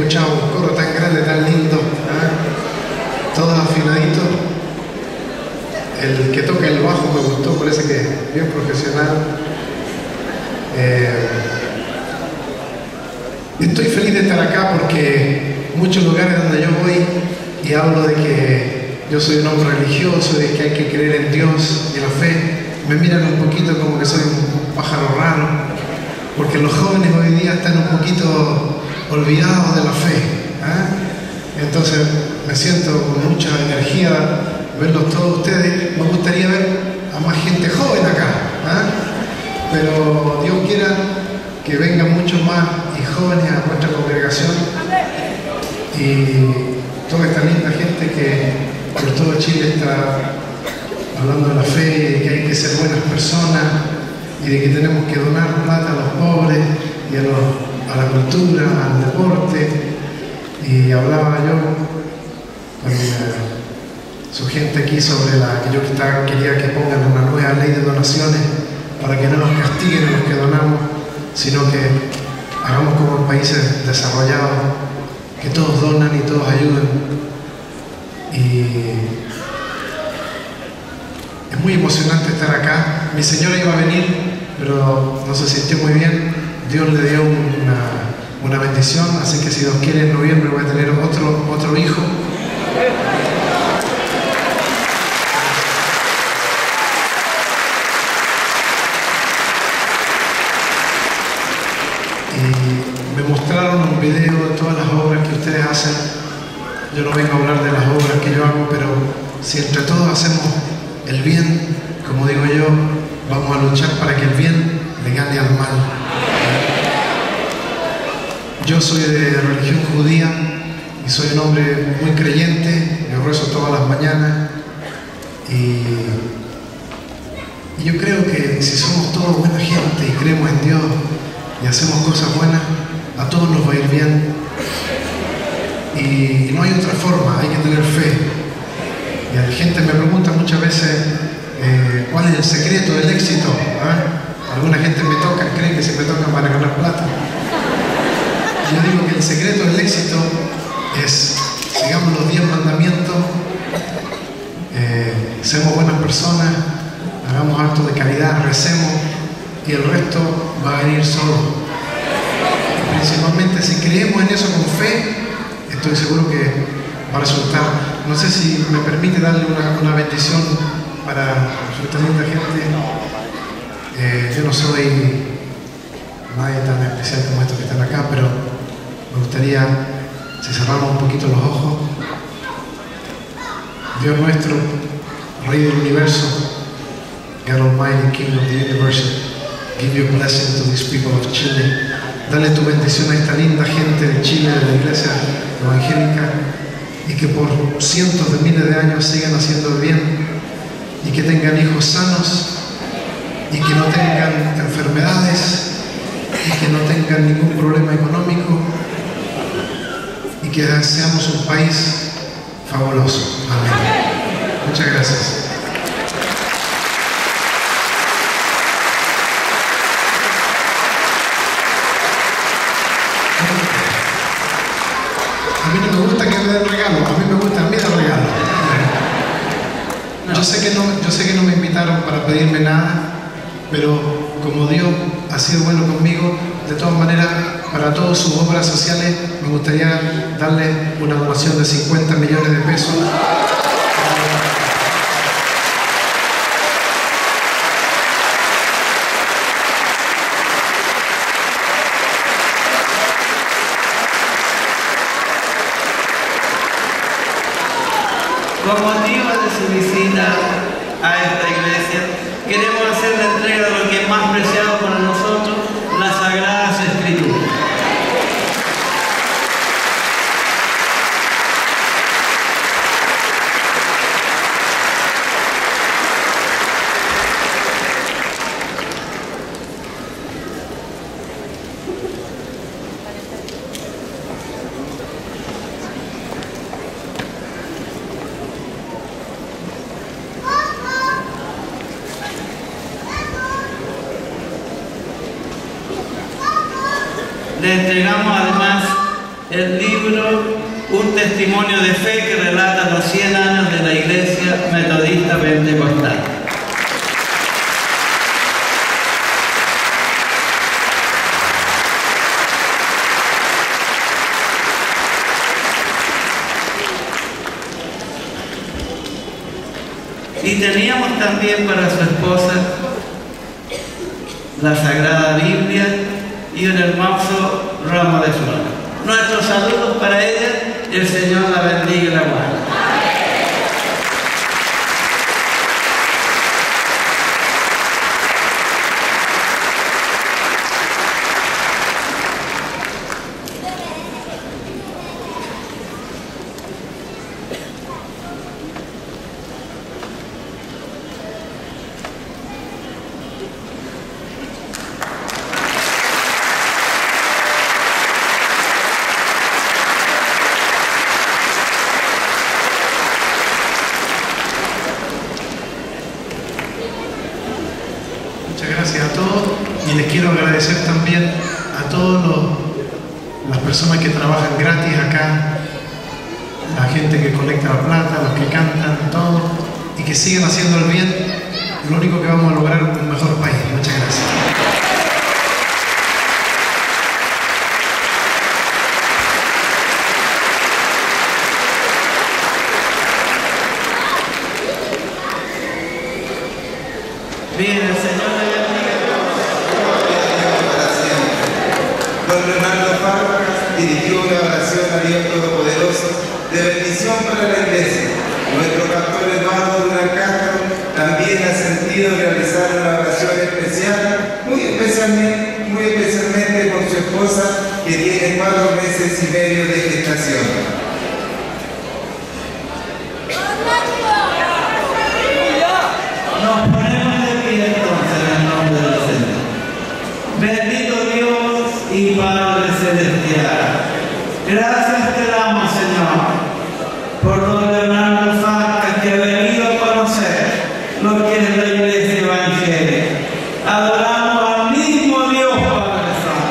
escuchado un coro tan grande, tan lindo, ¿eh? Todos afinaditos. El que toca el bajo me gustó, parece que es bien profesional. Estoy feliz de estar acá porque muchos lugares donde yo voy y hablo de que yo soy un hombre religioso, de que hay que creer en Dios y la fe, me miran un poquito como que soy un pájaro raro, porque los jóvenes hoy día están un poquito olvidados de la fe, ¿eh? Entonces me siento con mucha energía verlos todos ustedes. Me gustaría ver a más gente joven acá, ¿eh? Pero Dios quiera que vengan muchos más y jóvenes a nuestra congregación y toda esta linda gente que por todo Chile está hablando de la fe y de que hay que ser buenas personas y de que tenemos que donar plata a los pobres y a la cultura, al deporte. Y hablaba yo con su gente aquí sobre que yo quería que pongan una nueva ley de donaciones para que no nos castiguen a los que donamos, sino que hagamos como en países desarrollados, que todos donan y todos ayudan. Y es muy emocionante estar acá. Mi señora iba a venir, pero no se sintió muy bien. Dios le dio una bendición, así que si Dios quiere en noviembre voy a tener otro hijo. Y me mostraron un video de todas las obras que ustedes hacen. Yo no vengo a hablar de las obras que yo hago, pero si entre todos hacemos el bien, como digo yo, vamos a luchar para que el bien le gane al mal. Yo soy de religión judía y soy un hombre muy creyente, yo rezo todas las mañanas y yo creo que si somos todos buena gente y creemos en Dios y hacemos cosas buenas, a todos nos va a ir bien. Y no hay otra forma, hay que tener fe. Y la gente me pregunta muchas veces cuál es el secreto del éxito. Alguna gente me toca, creen que si me tocan van a ganar plata. Yo digo que el secreto del éxito es, digamos, los 10 mandamientos, seamos buenas personas, hagamos actos de caridad, recemos y el resto va a venir solo. Y principalmente si creemos en eso con fe, estoy seguro que va a resultar. No sé si me permite darle una bendición para esta linda gente. Yo no soy nadie tan especial como estos que están acá, pero me gustaría, si cerramos un poquito los ojos. Dios nuestro, Rey del Universo, God Almighty, King of the Universe, give your blessing to these people of Chile. Dale tu bendición a esta linda gente de Chile, de la iglesia evangélica, y que por cientos de miles de años sigan haciendo el bien, y que tengan hijos sanos, y que no tengan enfermedades, y que no tengan ningún problema económico, y que seamos un país fabuloso. Amén. Muchas gracias. A mí no me gusta que me den regalos, a mí me gusta a mí dar regalos. Yo sé que no me invitaron para pedirme nada, pero como Dios ha sido bueno conmigo, de todas maneras, para todas sus obras sociales, me gustaría darle una donación de 50 millones de pesos. Con motivo de su visita a esta iglesia, queremos hacer la entrega de lo que es más preciado para nosotros, las Sagradas Escrituras. Le entregamos además el libro Un testimonio de fe que relata los 100 años de la Iglesia Metodista Pentecostal. Y teníamos también para su esposa la Sagrada Biblia y un hermoso ramo de flores. Nuestros saludos para ella, el Señor la bendiga y la guarde. Muchas gracias a todos y les quiero agradecer también a todas las personas que trabajan gratis acá, la gente que colecta la plata, los que cantan, todo, y que sigan haciendo el bien. Lo único que vamos a lograr es un mejor país. Muchas gracias. Bien, el Señor le bendiga. Don Leonardo Fábricas dirigió una oración a Dios Todopoderoso de bendición para la Iglesia. Nuestro pastor Eduardo Durán Castro también ha sentido realizar una oración especial, muy especialmente por su esposa, que tiene 4 meses y medio de gestación. Nos ponemos de pie entonces en el nombre del Señor. Bendito Dios y Padre Celestial, gracias te damos, Señor, por don Leonardo Fábricas, que ha venido a conocer lo que es la Iglesia Evangélica. Adoramos al mismo Dios, Padre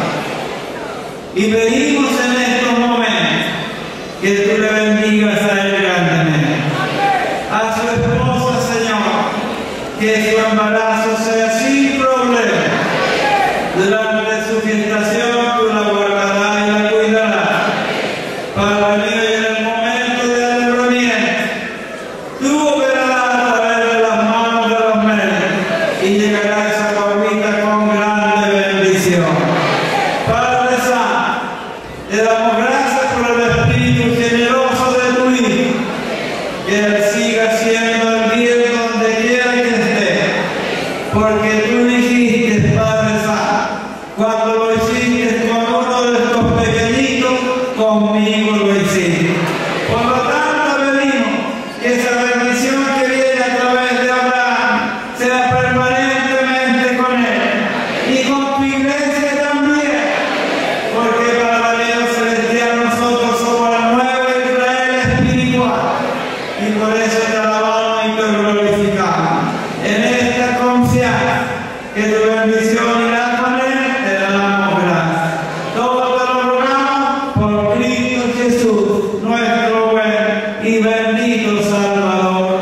Santo, y pedimos en estos momentos que tú le bendigas a él grandemente. A su esposa, Señor, que su embarazo sea sin problema. Durante su gestación tú la guardarás y la cuidarás. Para mí en el momento del alumbramiento, tú operarás a través de las manos de los médicos y llegará a esa guaguita con grande bendición. Padre Santo, te damos gracias por el espíritu generoso de tu Hijo, que Él siga siendo el bien donde quiera que esté, porque tú dijiste, Padre Santo, cuando lo hiciste con uno de estos pequeñitos, conmigo lo hiciste. Por lo tanto, pedimos que esa bendición que viene a través de Abraham sea permanentemente con él y con tu iglesia también, porque para la Dios celestial nosotros somos el nuevo Israel espiritual, y por eso te alabamos y te glorificamos. En esta confianza que tu bendición irá con él, te damos gracias. Todo te lo rogamos por Cristo Jesús, nuestro buen y bendito Salvador.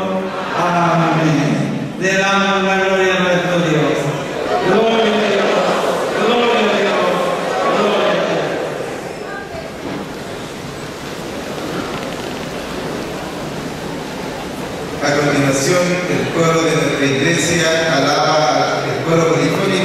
Amén. Le damos la gloria a nuestro Dios. Gloria a Dios, gloria a Dios, gloria a Dios. A continuación, el coro de nuestra iglesia alaba, el coro polifónico